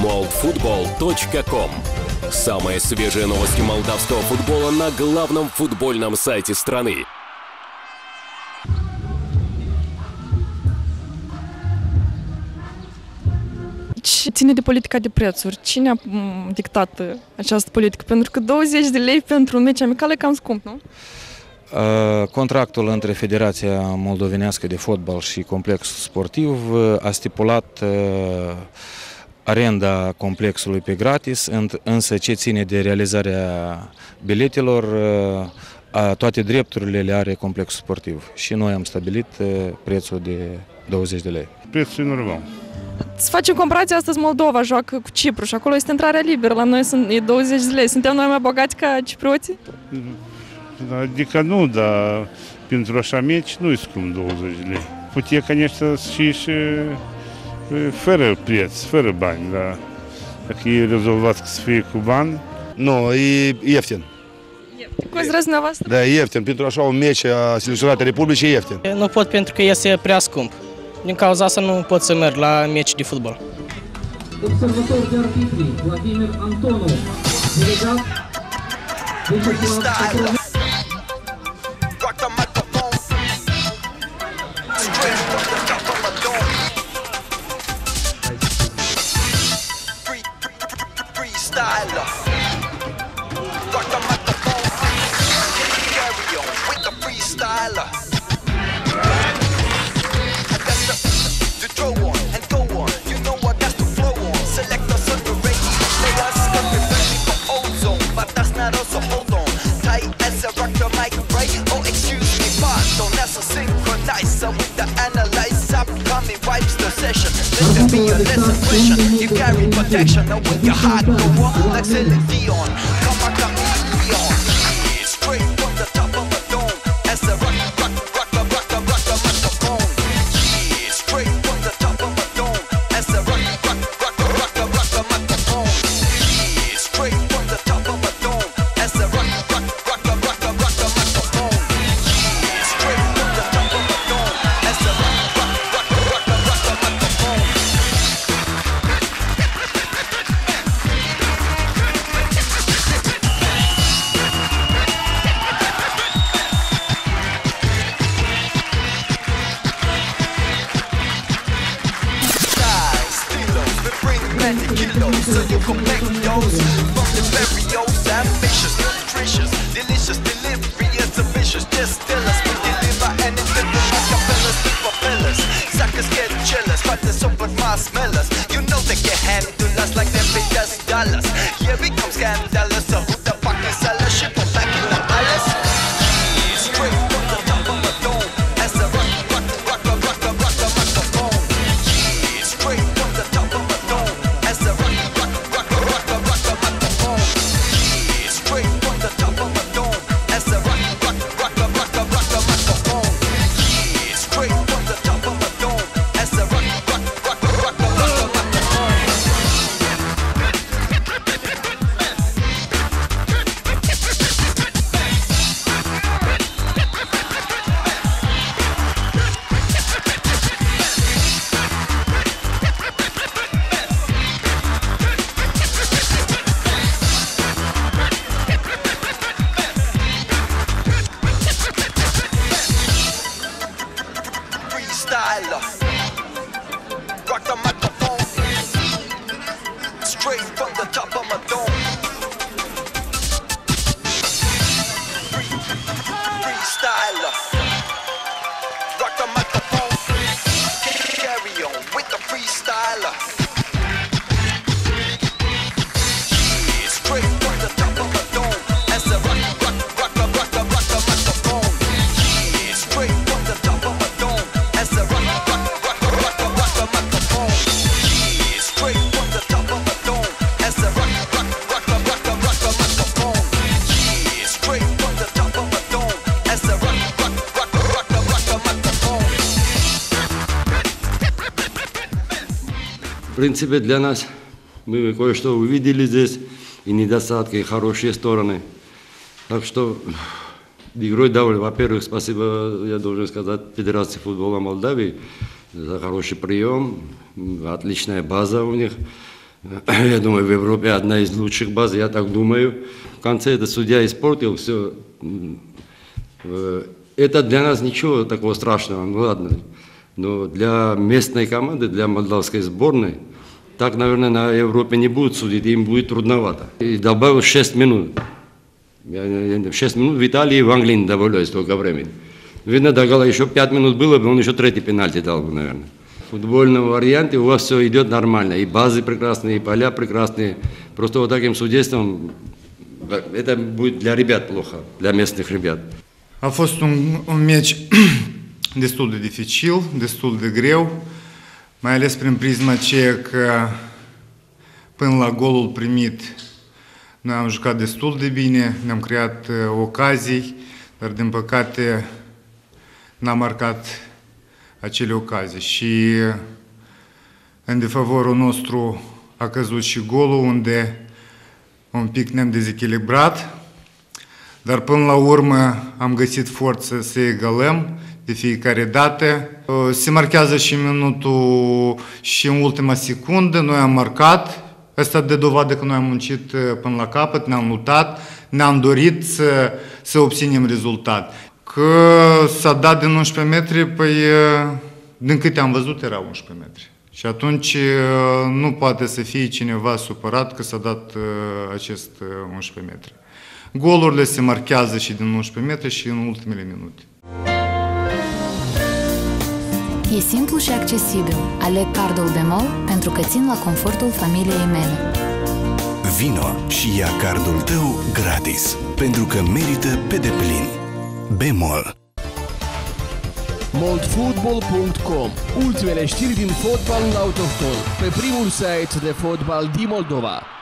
moldfootball.com. Самые свежие новости молдавского футбола на главном футбольном сайте страны. Ține de politica de prețuri. Cine a dictat această politică? Pentru că 20 de lei pentru un meci amical e cam scump, nu? Contractul între Federația Moldovenească de Fotbal și complexul sportiv a stipulat arenda complexului pe gratis, însă ce ține de realizarea biletelor, toate drepturile le are complexul sportiv. Și noi am stabilit prețul de 20 de lei. Prețul e normal. Să facem comparație, astăzi Moldova joacă cu Cipru și acolo este intrarea liberă, la noi e 20 de lei. Suntem noi mai bogați ca ciprioții? Adică nu, dar pentru așa meci nu-i scump 20 de lei. Putea, конечно, și fără preț, fără bani, dar dacă e rezolvat să fie cu bani... Nu, e ieftin. Cum ziceți dumneavoastră? Da, e ieftin. Pentru așa un meci a selecționată Republicii e ieftin. Nu pot pentru că este prea scump. Din cauza asta nu pot să merg la meci de fotbal. Observator de arbitri, Vladimir Antonov, delegat Vyacheslav. You carry protection, now with your heart go on like Celine Dion. Come back to me, Leon. Straight from the top of a dome, as the rock the microphone. Straight from the top of a dome, as the rock the microphone. Straight from the top of a dome, as the rock the microphone. Straight from the top of a dome, as the rock the microphone. So you can make those from the very old, ambitious, nutritious, delicious delivery is ambitious. Just tell us we deliver anything from acapellas to propellers. Suckers get jealous, but they're super mass smellers. You know they can handle us like they pay us dollars. Here we come scandalous, so who the fuck is seller? Ship them back in the palace. Straight from the top of a dome, as the rock the microphone. Straight from the top of a dome, as the rock the microphone. Straight from the top of a dome, as the rock the microphone. Straight from the top of a dome, as the rock the microphone. Freestyler, rock the microphone. Straight from the top of my dome. Freestyler, rock the microphone. Carry on with the freestyler. Straight from the top of my dome, as the rock the microphone. Straight from the top of my dome, as the rock the microphone. Straight from the top of my dome, as the rock the microphone. Straight from the top of my dome, as the rock the microphone. В принципе, для нас мы кое-что увидели здесь, и недостатки, и хорошие стороны. Так что игрой довольно. Во-первых, спасибо, я должен сказать, Федерации футбола Молдавии за хороший прием, отличная база у них. Я думаю, в Европе одна из лучших баз, я так думаю. В конце это судья испортил все. Это для нас ничего такого страшного, ну ладно. Но для местной команды, для молдавской сборной, так, наверное, на Европе не будут судить, им будет трудновато. И добавил 6 минут. 6 минут в Италии и в Англии не добавляют столько времени. Видно, до гола еще 5 минут было бы, он еще третий пенальти дал бы, наверное. В футбольном варианте у вас все идет нормально. И базы прекрасные, и поля прекрасные. Просто вот таким судейством это будет для ребят плохо, для местных ребят. A fost un meci destul de dificil, destul de greu, mai ales prin prisma aceea că până la golul primit noi am jucat destul de bine, ne-am creat ocazii, dar din păcate n-am marcat acele ocazii și în defavorii nostru a căzut și golul unde un pic ne-am dezechilibrat, dar până la urmă am găsit forță să egalăm de fiecare dată. Se marchează și minutul și în ultima secundă, noi am marcat. Asta de dovadă că noi am muncit până la capăt, ne-am luptat, ne-am dorit să obținem rezultat. Că s-a dat din 11 metri, păi din câte am văzut era 11 metri. Și atunci nu poate să fie cineva supărat că s-a dat acest 11 metri. Golurile se marchează și din 11 metri și în ultimele minute. E simplu și accesibil. Aleg cardul Bemol pentru că țin la confortul familiei mele. Vino și ia cardul tău gratis, pentru că merită pe deplin. Bemol. Moldfootball.com. Ultimele știri din fotbalul autohton, pe primul site de fotbal din Moldova.